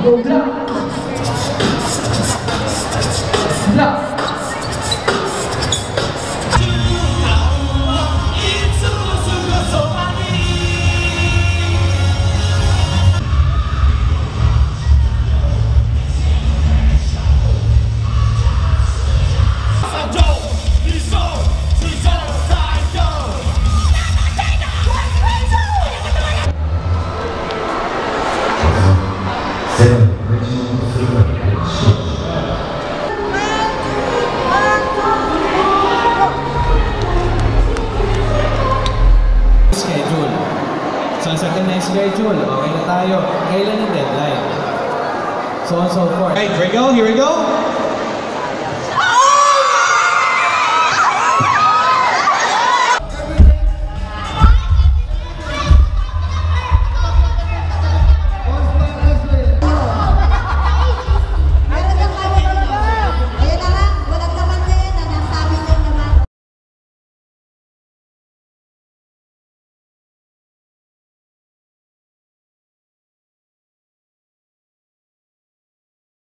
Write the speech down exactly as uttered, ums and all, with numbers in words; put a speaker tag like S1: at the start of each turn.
S1: Go drop. Drop.
S2: Schedule. Sasakin na yung schedule. Okay na tayo. Kailan yung deadline? So on so forth.
S3: Right, here we go, here we go.